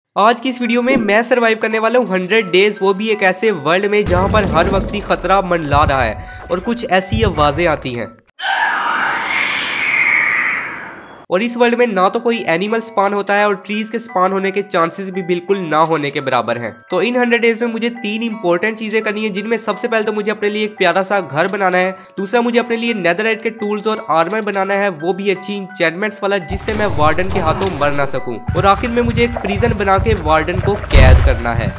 आज की इस वीडियो में मैं सरवाइव करने वाला हूँ 100 डेज, वो भी एक ऐसे वर्ल्ड में जहाँ पर हर वक्त ही खतरा मंडला रहा है और कुछ ऐसी आवाजें आती हैं। और इस वर्ल्ड में ना तो कोई एनिमल स्पॉन होता है और ट्रीज के स्पॉन होने के चांसेस भी बिल्कुल ना होने के बराबर हैं। तो इन 100 डेज में मुझे 3 इंपॉर्टेंट चीजें करनी है, जिनमें सबसे पहले तो मुझे अपने लिए एक प्यारा सा घर बनाना है, दूसरा मुझे अपने लिए नेदरराइट के टूल्स और आर्मर बनाना है, वो भी अच्छी इंचेंटमेंट्स वाला जिससे मैं वार्डन के हाथों मर ना सकूं, और आखिर में मुझे एक प्रिजन बना के वार्डन को कैद करना है।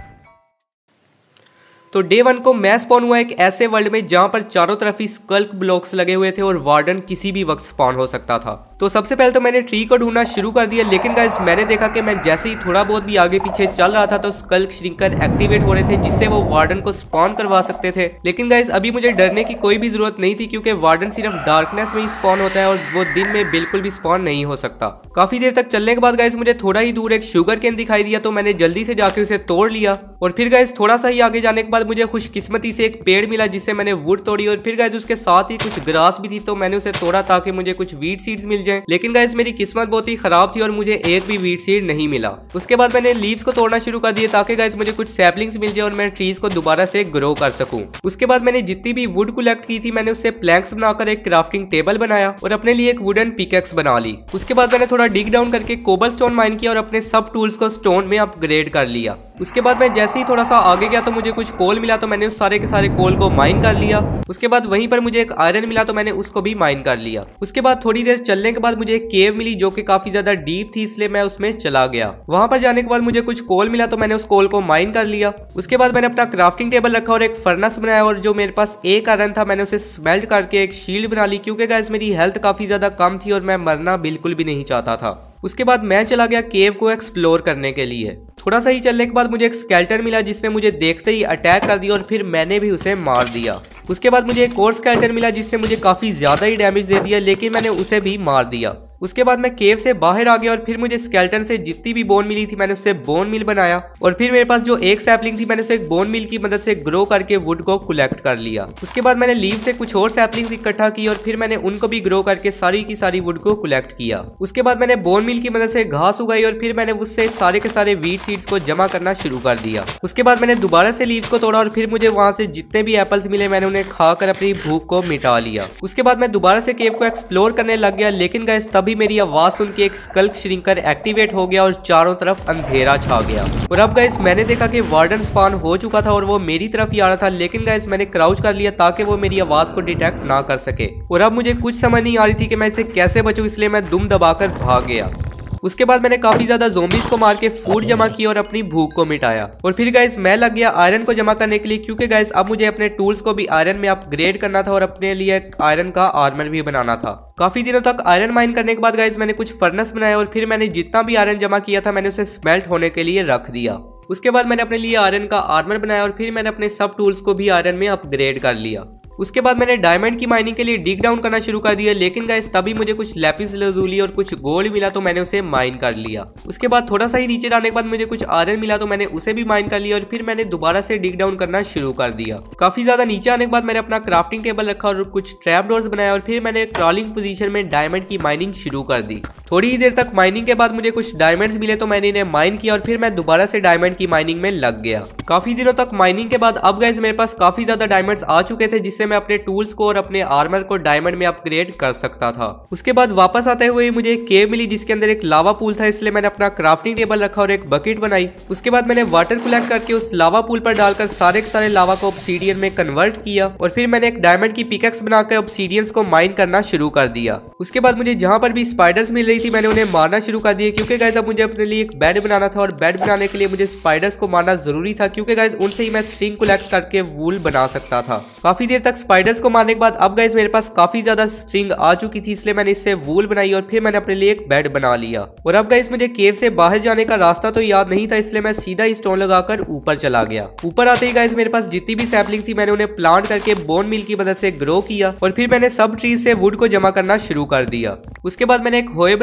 तो डे 1 को मैं स्पॉन हुआ एक ऐसे वर्ल्ड में जहां पर चारों तरफ ही स्कल्क ब्लॉक्स लगे हुए थे और वार्डन किसी भी वक्त स्पॉन हो सकता था। तो सबसे पहले तो मैंने ट्री को ढूंढना शुरू कर दिया, लेकिन गाइस मैंने देखा कि मैं जैसे ही थोड़ा बहुत भी आगे पीछे चल रहा था तो स्कल्क श्रिंकर एक्टिवेट हो रहे थे, जिससे वो वार्डन को स्पॉन करवा सकते थे। लेकिन गाइस अभी मुझे डरने की कोई भी जरूरत नहीं थी, क्योंकि वार्डन सिर्फ डार्कनेस में ही स्पॉन होता है और वो दिन में बिल्कुल भी स्पॉन नहीं हो सकता। काफी देर तक चलने के बाद गाइस मुझे थोड़ा ही दूर एक शुगर केन दिखाई दिया, तो मैंने जल्दी से जाके उसे तोड़ लिया। और फिर गाइस थोड़ा सा ही आगे जाने के बाद मुझे खुशकिस्मती से एक पेड़ मिला, जिससे मैंने वुड तोड़ी। और फिर गाइस उसके साथ ही कुछ ग्रास भी थी, तो मैंने उसे तोड़ा ताकि मुझे कुछ वीट सीड्स मिल जाएं। लेकिन गाइस मेरी किस्मत बहुत ही खराब थी और मुझे एक भी वीट सीड नहीं मिला। उसके बाद मैंने लीव्स को तोड़ना शुरू कर दिया ताकि गाइस मुझे कुछ सैपलिंग्स मिल जाए और मैं ट्रीज को दोबारा से ग्रो कर सकूं। उसके बाद मैंने जितनी भी वुड कलेक्ट की थी मैंने उससे प्लैंक्स बनाकर एक क्राफ्टिंग टेबल बनाया और अपने लिए एक वुडन पिकेक्स बना ली। उसके बाद मैंने थोड़ा डिग डाउन करके कोबलस्टोन माइन किया और अपने सब टूल्स को स्टोन में अपग्रेड कर लिया। उसके बाद मैं जैसे ही थोड़ा सा आगे गया तो मुझे कुछ कोल मिला, तो मैंने उस सारे के सारे कोल को माइन कर लिया। उसके बाद वहीं पर मुझे एक आयरन मिला, तो मैंने उसको भी माइन कर लिया। उसके बाद थोड़ी देर चलने के बाद मुझे एक केव मिली जो कि काफी ज्यादा डीप थी, इसलिए मैं उसमें चला गया। वहां पर जाने के बाद मुझे कुछ कोल मिला, तो मैंने उस कोल को माइन कर लिया। उसके बाद मैंने अपना क्राफ्टिंग टेबल रखा और एक फर्नेस बनाया, और जो मेरे पास एक आयरन था मैंने उसे स्मेल्ट करके एक शील्ड बना ली, क्योंकि गाइस मेरी हेल्थ काफी ज्यादा कम थी और मैं मरना बिल्कुल भी नहीं चाहता था। उसके बाद मैं चला गया केव को एक्सप्लोर करने के लिए। थोड़ा सा ही चलने के बाद मुझे एक स्केलेटन मिला, जिसने मुझे देखते ही अटैक कर दिया और फिर मैंने भी उसे मार दिया। उसके बाद मुझे एक और स्केलेटन मिला जिसने मुझे काफी ज्यादा ही डैमेज दे दिया, लेकिन मैंने उसे भी मार दिया। उसके बाद मैं केव से बाहर आ गया और फिर मुझे स्केलेटन से जितनी भी बोन मिली थी मैंने उससे बोन मिल बनाया। और फिर मेरे पास जो एक सैपलिंग थी मैंने उसे एक बोन मिल की मदद से ग्रो करके वुड को कलेक्ट कर लिया। उसके बाद मैंने लीव से कुछ और सैपलिंग्स इकट्ठा की और फिर मैंने उनको भी ग्रो करके सारी की सारी वुड को कलेक्ट किया। उसके बाद मैंने बोन मिल की मदद से घास उगाई और फिर मैंने उससे सारे के सारे वीट सीड्स को जमा करना शुरू कर दिया। उसके बाद मैंने दोबारा से लीव्स को तोड़ा और फिर मुझे वहां से जितने भी एप्पल्स मिले मैंने उन्हें खाकर अपनी भूख को मिटा लिया। उसके बाद मैं दोबारा से केव को एक्सप्लोर करने लग गया, लेकिन गाइस तभी मेरी आवाज सुन के एक स्कल्क श्रिंकर एक्टिवेट हो गया और चारों तरफ अंधेरा छा गया। और अब गाइस मैंने देखा कि वार्डन स्पॉन हो चुका था और वो मेरी तरफ ही आ रहा था, लेकिन गाइस मैंने क्राउच कर लिया ताकि वो मेरी आवाज को डिटेक्ट ना कर सके। और अब मुझे कुछ समझ नहीं आ रही थी कि मैं इसे कैसे बचूं, इसलिए मैं दुम दबाकर भाग गया। उसके बाद मैंने काफी ज्यादा ज़ोंबीज को मार के फूड जमा किया और अपनी भूख को मिटाया। और फिर गाइस मैं लग गया आयरन को जमा करने के लिए, क्योंकि गाइस अब मुझे अपने टूल्स को भी आयरन में अपग्रेड करना था और अपने लिए एक आयरन का आर्मर भी बनाना था। काफी दिनों तक आयरन माइन करने के बाद गाइस मैंने कुछ फर्नेस बनाया और फिर मैंने जितना भी आयरन जमा किया था मैंने उसे स्मेल्ट होने के लिए रख दिया। उसके बाद मैंने अपने लिए आयरन का आर्मर बनाया और फिर मैंने अपने सब टूल्स को भी आयरन में अपग्रेड कर लिया। उसके बाद मैंने डायमंड की माइनिंग के लिए डिग डाउन करना शुरू कर दिया, लेकिन गाइस तभी मुझे कुछ लैपिस लैजुली और कुछ गोल्ड मिला, तो मैंने उसे माइन कर लिया। उसके बाद थोड़ा सा ही नीचे जाने के बाद मुझे कुछ आयरन मिला, तो मैंने उसे भी माइन कर लिया और फिर मैंने दोबारा से डिग डाउन करना शुरू कर दिया। काफी ज्यादा नीचे आने के बाद मैंने अपना क्राफ्टिंग टेबल रखा और कुछ ट्रैप डोर्स बनाया और फिर मैंने क्रॉलिंग पोजीशन में डायमंड की माइनिंग शुरू कर दी। थोड़ी ही देर तक माइनिंग के बाद मुझे कुछ डायमंड्स मिले, तो मैंने इन्हें माइन किया और फिर मैं दोबारा से डायमंड की माइनिंग में लग गया। काफी दिनों तक माइनिंग के बाद अब गाइस मेरे पास काफी ज्यादा डायमंड्स आ चुके थे, जिससे मैं अपने टूल्स को और अपने आर्मर को डायमंड में अपग्रेड कर सकता था। उसके बाद वापस आते हुए मुझे एक केव मिली जिसके अंदर एक लावा पूल था, इसलिए मैंने अपना क्राफ्टिंग टेबल रखा और एक बकेट बनाई। उसके बाद मैंने वाटर कलेक्ट करके उस लावा पूल पर डालकर सारे के सारे लावा को ऑब्सीडियन में कन्वर्ट किया और फिर मैंने एक डायमंड की पिकेक्स बनाकर ऑब्सीडियंस को माइन करना शुरू कर दिया। उसके बाद मुझे जहां पर भी स्पाइडर्स मिल रही थी मैंने उन्हें मारना शुरू कर दिया, क्योंकि गाइस अब मुझे अपने लिए एक बेड बनाना था और बेड बनाने के लिए मुझे स्पाइडर्स को मारना जरूरी था, क्योंकि गाइस उनसे ही मैं स्ट्रिंग कलेक्ट करके वूल बना सकता था। काफी देर तक स्पाइडर्स को मारने के बाद अब गाइस मेरे पास काफी ज्यादा स्ट्रिंग आ चुकी थी, इसलिए मैंने इससे वूल बनाई और फिर मैंने अपने लिए एक बेड बना लिया। और अब गाइस मुझे केव से बाहर जाने का रास्ता तो याद नहीं था, इसलिए मैं सीधा ही स्टोन लगाकर ऊपर चला गया। ऊपर आते ही गाइस मेरे पास जितनी भी सैपलिंग थी मैंने उन्हें प्लांट करके बोन मिल की मदद से ग्रो किया और फिर मैंने सब ट्रीज से वुड को जमा करना शुरू कर दिया। उसके बाद मैंने एक होए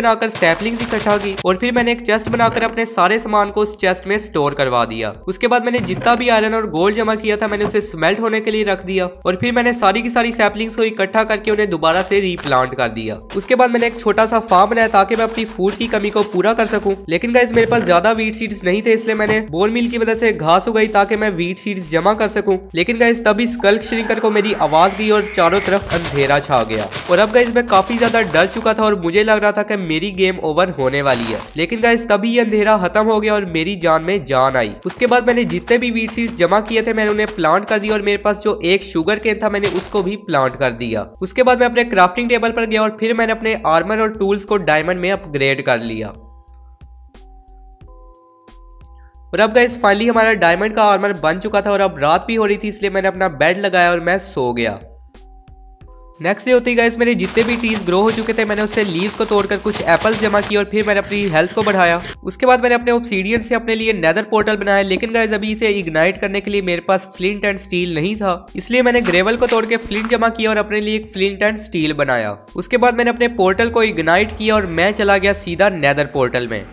बनाकर सैपलिंग्स इकट्ठा की और फिर मैंने एक चेस्ट बनाकर अपने सारे सामान को उस चेस्ट में स्टोर करवा दिया। उसके बाद मैंने जितना भी आयरन और गोल्ड जमा किया था मैंने उसे स्मेल्ट होने के लिए रख दिया और फिर मैंने सारी की सारी सैपलिंग्स को इकट्ठा करके उन्हें दोबारा से रीप्लांट कर दिया। उसके बाद मैंने एक छोटा सा फार्म बनाया ताकि मैं अपनी फूड की कमी को पूरा कर सकूं। लेकिन गाइस मेरे पास ज्यादा वीट सीड्स नहीं थे, इसलिए मैंने बोन मील की मदद से घास उगाई ताकि मैं वीट सीड्स जमा कर सकूं। लेकिन गाइस तभी स्कल्क श्रिंकर को मेरी आवाज गई और चारों तरफ अंधेरा छा गया और अब गाइस मैं काफी ज्यादा डर चुका था और मुझे लग रहा था कि मेरी गेम ओवर होने वाली है। लेकिन गाइस तभी ये अंधेरा खत्म हो गया और मेरी जान में जान आई। उसके बाद मैंने जितने भी वीट सीड्स जमा किए थे मैंने उन्हें प्लांट कर दिया और मेरे पास जो एक शुगर केन था मैंने उसको भी प्लांट कर दिया। उसके बाद मैं अपने क्राफ्टिंग टेबल पर गया और फिर मैंने अपने आर्मर और टूल्स को डायमंड में अपग्रेड कर लिया। और अब गाइस फाइनली हमारा डायमंड का आर्मर बन चुका था और अब रात भी हो रही थी, इसलिए मैंने अपना बेड लगाया और मैं सो गया। नेक्स्ट डे होते ही गाइस मेरे जितने भी ट्रीज ग्रो हो चुके थे मैंने उससे लीव्स को तोड़कर कुछ एप्पल्स जमा किए और फिर मैंने अपनी हेल्थ को बढ़ाया। उसके बाद मैंने अपने ऑब्सीडियन से अपने लिए नेदर पोर्टल बनाया। लेकिन गाइस अभी इसे इग्नाइट करने के लिए मेरे पास फ्लिंट एंड स्टील नहीं था, इसलिए मैंने ग्रेवल को तोड़ के फ्लिंट जमा किया और अपने लिए एक फ्लिंट एंड स्टील बनाया। उसके बाद मैंने अपने पोर्टल को इग्नाइट किया और मैं चला गया सीधा नेदर पोर्टल में।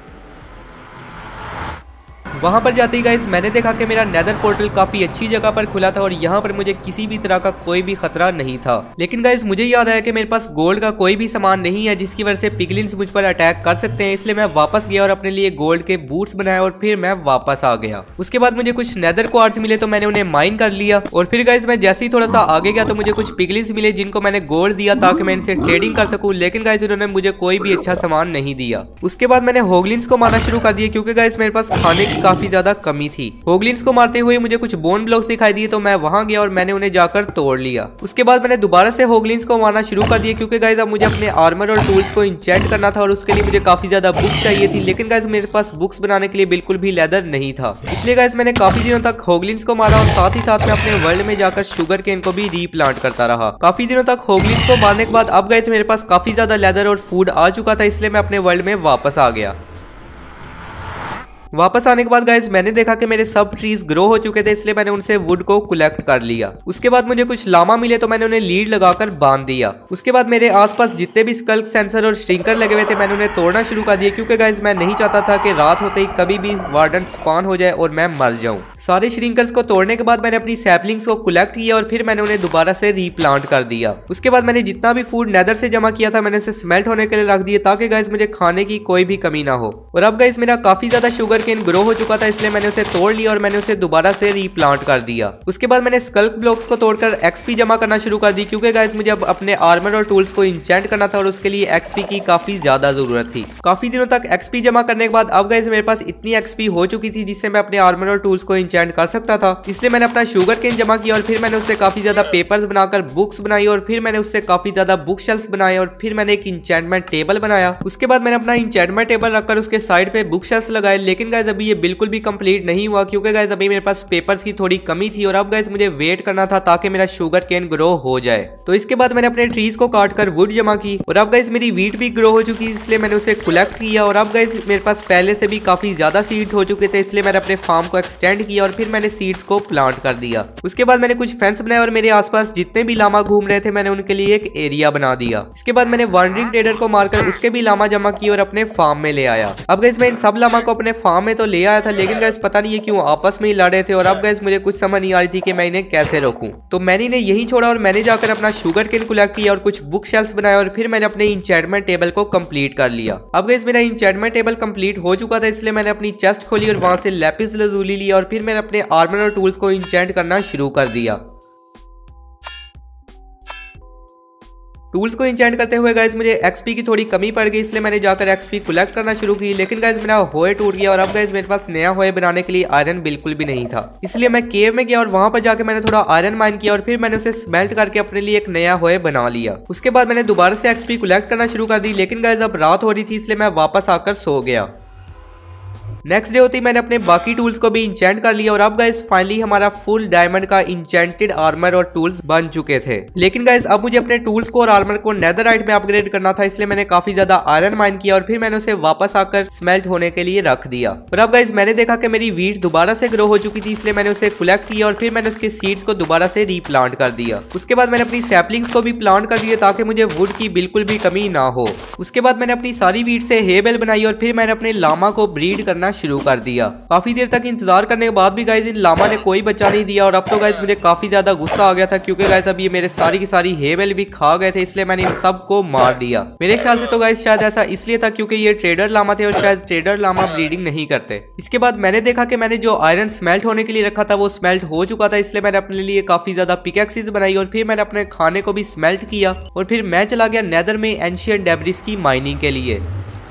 वहां पर जाते ही गाइस मैंने देखा कि मेरा नेदर पोर्टल काफी अच्छी जगह पर खुला था और यहाँ पर मुझे किसी भी तरह का कोई भी खतरा नहीं था। लेकिन गाइस मुझे याद आया कि मेरे पास गोल्ड का कोई भी सामान नहीं है जिसकी वजह से पिगलिन्स मुझ पर अटैक कर सकते हैं, इसलिए मैं वापस गया और अपने लिए गोल्ड के बूट्स बनाए और फिर मैं वापस आ गया। उसके बाद मुझे कुछ नेदर क्वार्ट्ज मिले तो मैंने उन्हें माइन कर लिया और फिर गाइस मैं जैसे ही थोड़ा सा आगे गया तो मुझे कुछ पिगलिन्स मिले जिनको मैंने गोल्ड दिया ताकि मैं इनसे ट्रेडिंग कर सकूं। लेकिन गाइस उन्होंने मुझे कोई भी अच्छा सामान नहीं दिया। उसके बाद मैंने होगलिन्स को मारना शुरू कर दिया क्योंकि गाइस मेरे पास खाने की काफी ज्यादा कमी थी। होगलिन्स को मारते हुए मुझे कुछ बोन ब्लॉक्स दिखाई दिए तो मैं वहां गया और मैंने उन्हें जाकर तोड़ लिया। उसके बाद मैंने दोबारा से होगलिन्स को मारना शुरू कर दिया क्योंकि गाइस अब मुझे अपने आर्मर और टूल्स को इंचेंट करना था और उसके लिए मुझे काफी ज्यादा बुक्स चाहिए थी। लेकिन गाइस मेरे पास बुक्स बनाने के लिए बिल्कुल भी लेदर नहीं था, इसलिए गाइस मैंने काफी दिनों तक होगलिन्स को मारा और साथ ही साथ में अपने वर्ल्ड में जाकर शुगर केन को भी रीप्लांट करता रहा। काफी दिनों तक होगलिन्स को मारने के बाद अब गाइस मेरे पास काफी ज्यादा लेदर और फूड आ चुका था, इसलिए मैं अपने वर्ल्ड में वापस आ गया। वापस आने के बाद गाइस मैंने देखा कि मेरे सब ट्रीज ग्रो हो चुके थे, इसलिए मैंने उनसे वुड को कलेक्ट कर लिया। उसके बाद मुझे कुछ लामा मिले तो मैंने उन्हें लीड लगाकर बांध दिया। उसके बाद मेरे आसपास जितने भी स्कल्क सेंसर और श्रिंकर लगे हुए थे मैंने उन्हें तोड़ना शुरू कर दिया क्योंकि गाइस मैं नहीं चाहता था कि रात होते ही कभी भी वार्डन स्पॉन हो जाए और मैं मर जाऊं। सारे श्रिंकर्स को तोड़ने के बाद मैंने अपनी सैपलिंग्स को कलेक्ट किया और फिर मैंने उन्हें दोबारा से रीप्लांट कर दिया। उसके बाद मैंने जितना भी फूड नेदर से जमा किया था मैंने उसे स्मेल्ट होने के लिए रख दिया ताकि गाइस मुझे खाने की कोई भी कमी ना हो। और अब गाइस मेरा काफी ज्यादा शुगर केन ग्रो हो चुका था, इसलिए मैंने उसे तोड़ लिया और मैंने उसे दोबारा से रीप्लांट कर दिया। उसके बाद मैंने स्कल्क ब्लॉक्स को तोड़कर एक्सपी जमा करना शुरू कर दी क्योंकि गाइस मुझे अब अपने आर्मर और टूल्स को इंचेंट करना था और उसके लिए एक्सपी की काफी ज्यादा जरूरत थी। काफी दिनों तक एक्सपी जमा करने के बाद अब गाइस मेरे पास इतनी एक्सपी हो चुकी थी जिससे मैं अपने आर्मर और टूल्स को इंचेंट कर सकता था, इसलिए मैंने अपना शुगर केन जमा किया और फिर मैंने उससे काफी ज्यादा पेपर्स बनाकर बुक्स बनाई और फिर मैंने उससे काफी ज्यादा बुक शेल्फ्स बनाए और फिर मैंने एक इंचेंटमेंट टेबल बनाया। उसके बाद मैंने अपना इंचेंटमेंट टेबल रखकर उसके साइड पे बुक शेल्फ्स लगाए। लेकिन गाइस अभी ये बिल्कुल भी कंप्लीट नहीं हुआ क्योंकि गाइस अभी मेरे पास पेपर्स की थोड़ी कमी थी और अब गाइस मुझे वेट करना था ताकि मेरा शुगर केन ग्रो हो जाए। तो इसके बाद मैंने अपने ट्रीज को काटकर वुड जमा की और अब गाइस मेरी वीट भी ग्रो हो चुकी, इसलिए मैंने उसे कलेक्ट किया और अब गाइस मेरे पास पहले से भी काफी ज्यादा सीड्स हो चुके थे, इसलिए मैंने अपने फार्म को एक्सटेंड किया और फिर मैंने सीड्स को प्लांट कर दिया। उसके बाद मैंने कुछ फेंस बनाए और मेरे आसपास जितने भी लामा घूम रहे थे मैंने उनके लिए एक एरिया बना दिया। इसके बाद मैंने वांडरिंग ट्रेडर को मारकर उसके भी लामा जमा किए और अपने फार्म में ले आया। अब गाइस मैं इन सब लामा को अपने फार्म में तो ले आया था, लेकिन गाइस पता नहीं है क्यों आपस में ही लड़ रहे थे और अब गाइस मुझे कुछ समझ नहीं आ रही थी कि मैं इन्हें कैसे रोकूं। तो मैंने इन्हें यही छोड़ा और मैंने जाकर अपना शुगर केन कलेक्ट किया और कुछ बुक शेल्फ्स बनाए और फिर मैंने अपने इंचेंटमेंट टेबल को कंप्लीट कर लिया। अब गाइस मेरा इंचेंटमेंट टेबल कंप्लीट हो चुका था, इसलिए मैंने अपनी चेस्ट खोली और वहां से लैपिस लजूली लिया और फिर मैंने अपने आर्मर और टूल्स को इंचेंट करना शुरू कर दिया। टूल्स को इंचेंट करते हुए गाइस मुझे एक्सपी की थोड़ी कमी पड़ गई, इसलिए मैंने जाकर एक्सपी कलेक्ट करना शुरू की। लेकिन गाइस मेरा होए टूट गया और अब गाइस मेरे पास नया होए बनाने के लिए आयरन बिल्कुल भी नहीं था, इसलिए मैं केव में गया और वहां पर जाकर मैंने थोड़ा आयरन माइन किया और फिर मैंने उसे स्मेल्ट करके अपने लिए एक नया होए बना लिया। उसके बाद मैंने दोबारा से एक्सपी कलेक्ट करना शुरू कर दी। लेकिन गाइस अब रात हो रही थी, इसलिए मैं वापस आकर सो गया। नेक्स्ट डे होते ही मैंने अपने बाकी टूल्स को भी इंचेंट कर लिया और अब गाइस फाइनली हमारा फुल डायमंड का इंचेंटेड आर्मर और टूल्स बन चुके थे। लेकिन गाइस अब मुझे अपने टूल्स को और आर्मर को नेदरराइट में अपग्रेड करना था, इसलिए मैंने काफी ज्यादा आयरन माइन किया और फिर मैंने उसे वापस आकर स्मेल्ट होने के लिए रख दिया। और अब गाइस मैंने देखा कि मेरी वीट दोबारा से ग्रो हो चुकी थी, इसलिए मैंने उसे कलेक्ट किया और फिर मैंने उसके सीड्स को दोबारा से रीप्लांट कर दिया। उसके बाद मैंने अपनी सैपलिंग्स को भी प्लांट कर दिया ताकि मुझे वुड की बिल्कुल भी कमी ना हो। उसके बाद मैंने अपनी सारी वीट से हे बेल बनाई और फिर मैंने अपने लामा को ब्रीड करना शुरू कर दिया। काफी देर तक इंतजार करने के बाद भी गाइस इन लामा ने कोई बच्चा नहीं दिया और अब तो गाइस मुझे काफी ज्यादा गुस्सा आ गया था, क्योंकि गाइस अब ये मेरे सारी की सारी हे बेल भी खा गए थे, इसलिए मैंने इन सब को मार दिया। मेरे ख्याल से तो गाइस शायद ऐसा इसलिए था क्योंकि ये ट्रेडर लामा थे और शायद ट्रेडर लामा ब्रीडिंग नहीं करते। इसके बाद मैंने देखा कि मैंने जो आयरन स्मेल्ट होने के लिए रखा था वो स्मेल्ट हो चुका था, इसलिए मैंने अपने लिए काफी ज्यादा पिकैक्सेस बनाई और फिर मैंने अपने खाने को भी स्मेल्ट किया और फिर मैं चला गया नेदर में एंशिएंट डेब्रिस की माइनिंग के लिए।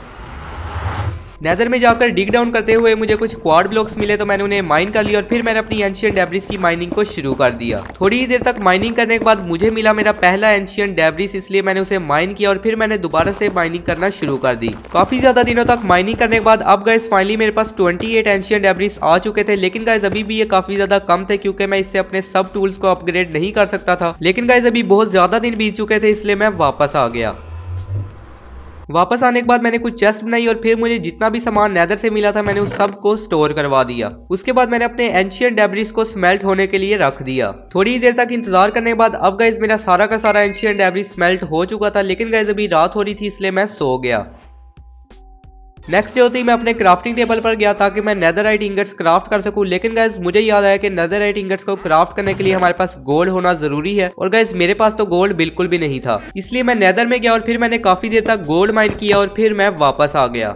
नेदर में जाकर डिग डाउन करते हुए मुझे कुछ क्वाड ब्लॉक्स मिले तो मैंने उन्हें माइन कर लिया और फिर मैंने अपनी एंशिएंट डेब्रिस की माइनिंग को शुरू कर दिया। थोड़ी ही देर तक माइनिंग करने के बाद मुझे मिला मेरा पहला एंशिएंट डेब्रिस, इसलिए मैंने उसे माइन किया और फिर मैंने दोबारा से माइनिंग करना शुरू कर दी। काफी ज्यादा दिनों तक माइनिंग करने के बाद अब गाइस फाइनली मेरे पास 28 एंशिएंट डेब्रिस आ चुके थे, लेकिन गाइस अभी भी ये काफी ज्यादा कम थे क्योंकि मैं इससे अपने सब टूल्स को अपग्रेड नहीं कर सकता था। लेकिन गाइस अभी बहुत ज्यादा दिन बीत चुके थे, इसलिए मैं वापस आ गया। वापस आने के बाद मैंने कुछ चेस्ट बनाई और फिर मुझे जितना भी सामान नेदर से मिला था मैंने उस सब को स्टोर करवा दिया। उसके बाद मैंने अपने एंशिएंट डेब्रिस को स्मेल्ट होने के लिए रख दिया। थोड़ी ही देर तक इंतजार करने के बाद अब गाइस मेरा सारा का सारा एंशिएंट डेब्रिस स्मेल्ट हो चुका था, लेकिन गाइस अभी रात हो रही थी इसलिए मैं सो गया। नेक्स्ट डे होते ही मैं अपने क्राफ्टिंग टेबल पर गया ताकि मैं नेदरराइट इंगट्स क्राफ्ट कर सकूं, लेकिन गाइस मुझे याद आया कि नेदरराइट इंगट्स को क्राफ्ट करने के लिए हमारे पास गोल्ड होना जरूरी है और गाइस मेरे पास तो गोल्ड बिल्कुल भी नहीं था। इसलिए मैं नेदर में गया और फिर मैंने काफी देर तक गोल्ड माइन किया और फिर मैं वापस आ गया।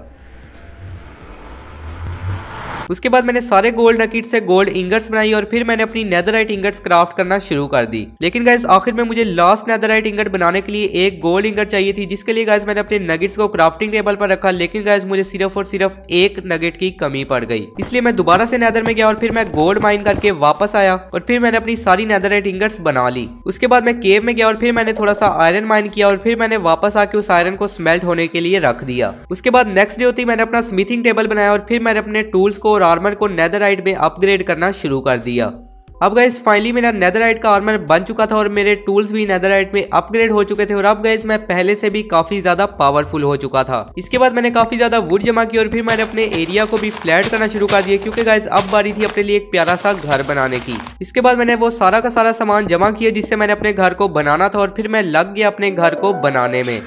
उसके बाद मैंने सारे गोल्ड नकीट से गोल्ड इंगट्स बनाई और फिर मैंने अपनी नेदरराइट इंगट्स क्राफ्ट करना शुरू कर दी। लेकिन गाइस आखिर में मुझे लास्ट नेदरराइट इंगट बनाने के लिए एक गोल्ड इंगट चाहिए थी, जिसके लिए गाइस मैंने अपने नगेट्स को क्राफ्टिंग टेबल पर रखा, लेकिन गाइस मुझे सिर्फ और सिर्फ एक नगेट की कमी पड़ गई। इसलिए मैं दोबारा से नेदर में गया और फिर मैं गोल्ड माइन करके वापस आया और फिर मैंने अपनी सारी नेदरराइट इंगट्स बना ली। उसके बाद मैं केव में गया और फिर मैंने थोड़ा सा आयरन माइन किया और फिर मैंने वापस आके उस आयरन को स्मेल्ट होने के लिए रख दिया। उसके बाद नेक्स्ट डे होती मैंने अपना स्मिथिंग टेबल बनाया और फिर मैंने अपने टूल्स को और आर्मर को नेदरराइट में अपग्रेड करना शुरू कर दिया। अब गाइस फाइनली मेरा नेदरराइट का आर्मर बन चुका था और मेरे टूल्स भी नेदरराइट में अपग्रेड हो चुके थे और अब गाइस मैं पहले से भी काफी ज्यादा पावरफुल हो चुका था। इसके बाद मैंने काफी ज्यादा वुड जमा की और फिर मैंने अपने एरिया को भी फ्लैट करना शुरू कर दिया, क्योंकि गाइस अब बारी थी अपने लिए एक प्यारा सा घर बनाने की। इसके बाद मैंने वो सारा का सारा सामान जमा किया जिससे मैंने अपने घर को बनाना था और फिर मैं लग गया अपने घर को बनाने में।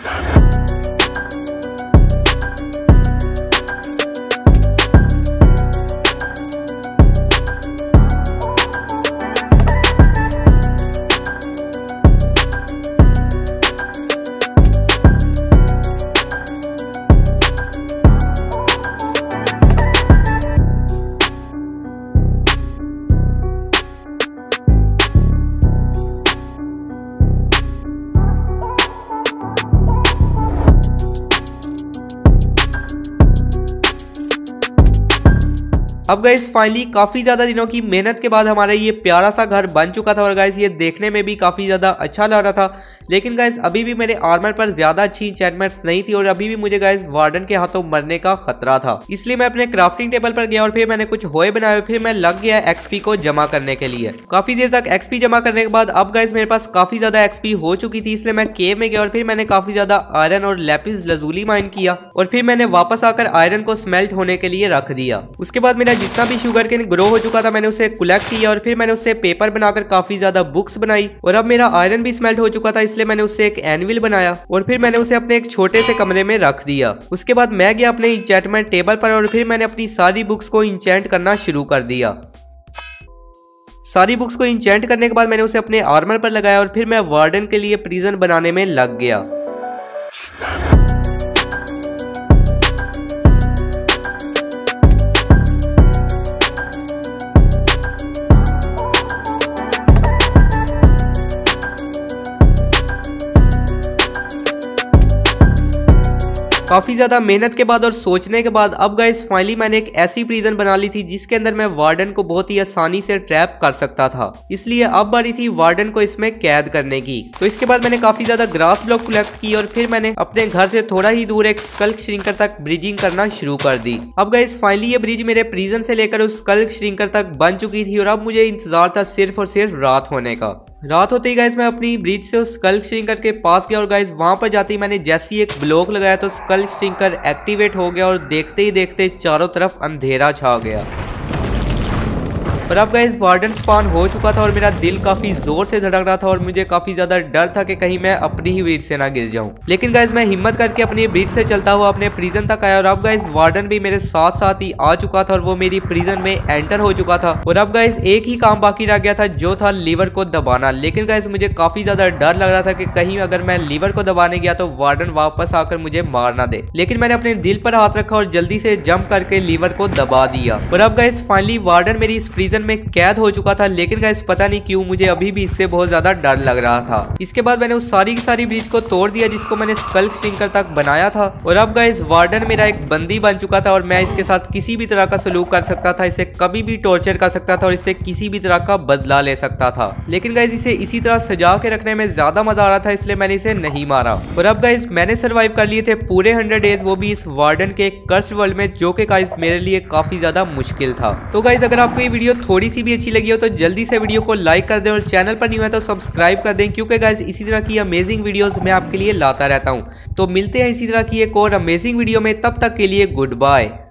अब गाइस फाइनली काफी ज्यादा दिनों की मेहनत के बाद हमारा ये प्यारा सा घर बन चुका था और गाइस ये देखने में भी काफी ज्यादा अच्छा लग रहा था। लेकिन गाइस अभी भी मेरे आर्मर पर ज्यादा अच्छी एन्चेंटमेंट्स नहीं थी और अभी भी मुझे गाइस वार्डन के हाथों मरने का खतरा था। इसलिए मैं अपने क्राफ्टिंग टेबल पर गया और फिर मैंने कुछ होए बनाए, फिर मैं लग गया एक्सपी को जमा करने के लिए। काफी देर तक एक्सपी जमा करने के बाद अब गाइस मेरे पास काफी ज्यादा एक्सपी हो चुकी थी, इसलिए मैं केव में गया और फिर मैंने काफी ज्यादा आयरन और लैपिस लजूली माइन किया और फिर मैंने वापस आकर आयरन को स्मेल्ट होने के लिए रख दिया। उसके बाद मेरा जितना भी शुगर केन ग्रो हो चुका था मैंने उसे कलेक्ट किया और फिर मैंने उससे पेपर बनाकर काफी ज्यादा बुक्स बनाई और अब मेरा आयरन भी स्मेल्ट हो चुका था, इसलिए मैंने उससे एक एनविल बनाया और फिर मैंने उसे अपने एक छोटे से कमरे में रख दिया। उसके बाद मैं गया अपने इंचेंटमेंट टेबल पर और फिर मैंने अपनी सारी बुक्स को इंचेंट करना शुरू कर दिया। सारी बुक्स को इंचेंट करने के बाद मैंने उसे अपने आर्मर पर लगाया और फिर मैं वार्डन के लिए प्रिजन बनाने में लग गया। काफी ज्यादा मेहनत के बाद और सोचने के बाद अब गाइस फाइनली मैंने एक ऐसी प्रिजन बना ली थी जिसके अंदर मैं वार्डन को बहुत ही आसानी से ट्रैप कर सकता था। इसलिए अब बारी थी वार्डन को इसमें कैद करने की। तो इसके बाद मैंने काफी ज्यादा ग्रास ब्लॉक कलेक्ट की और फिर मैंने अपने घर से थोड़ा ही दूर एक स्कल्क श्रिंकर तक ब्रिजिंग करना शुरू कर दी। अब गाइस फाइनली ये ब्रिज मेरे प्रिजन से लेकर उस स्कल्क श्रिंकर तक बन चुकी थी और अब मुझे इंतजार था सिर्फ और सिर्फ रात होने का। रात होते ही गाइस मैं अपनी ब्रिज से उस स्कल्क श्रिंकर के पास गया और गाइस वहां पर जाते ही मैंने जैसे ही एक ब्लॉक लगाया तो स्कल्क श्रिंकर एक्टिवेट हो गया और देखते ही देखते चारों तरफ अंधेरा छा गया। और अब गाइस वार्डन स्पॉन हो चुका था और मेरा दिल काफी जोर से धड़क रहा था और मुझे काफी ज्यादा डर था कि कहीं मैं अपनी ही ब्रिज से ना गिर जाऊं। लेकिन गाइस मैं हिम्मत करके अपनी ब्रिज से चलता हुआ अपने प्रिजन तक आया और अब गाइस वार्डन भी मेरे साथ साथ ही आ चुका था और वो मेरी प्रिजन में एंटर हो चुका था। और अब गाइस एक ही काम बाकी रह गया था जो था लीवर को दबाना। लेकिन गाइस मुझे काफी ज्यादा डर लग रहा था कि कहीं अगर मैं लीवर को दबाने गया तो वार्डन वापस आकर मुझे मार ना दे। लेकिन मैंने अपने दिल पर हाथ रखा और जल्दी से जंप करके लीवर को दबा दिया। और अब गाइस फाइनली वार्डन मेरी इस प्रिजन में कैद हो चुका था। लेकिन गाइस पता नहीं क्यों मुझे अभी भी इससे बहुत ज्यादा डर लग रहा था। इसके बाद मैंने उस सारी की सारी ब्रिज को तोड़ दिया जिसको मैंने स्कल्क श्रिंकर तक बनाया था। और अब गाइस वार्डन मेरा एक बंदी बन चुका था और मैं इसके साथ किसी भी तरह का सलूक कर सकता था, इसे कभी भी टॉर्चर कर सकता था और इससे किसी भी तरह का बदला ले सकता था। लेकिन गाइस इसे इसी तरह सजा के रखने में ज्यादा मजा आ रहा था, इसलिए मैंने इसे नहीं मारा। और अब गाइस मैंने सर्वाइव कर लिए थे पूरे 100 डेज, वो भी इस वार्डन के कर्स्ड वर्ल्ड में, जो कि गाइस मेरे लिए काफी ज्यादा मुश्किल था। तो गाइस अगर आपको ये वीडियो थोड़ी सी भी अच्छी लगी हो तो जल्दी से वीडियो को लाइक कर दें और चैनल पर न्यू है तो सब्सक्राइब कर दें, क्योंकि गाइस इसी तरह की अमेजिंग वीडियोस मैं आपके लिए लाता रहता हूं। तो मिलते हैं इसी तरह की एक और अमेजिंग वीडियो में, तब तक के लिए गुड बाय।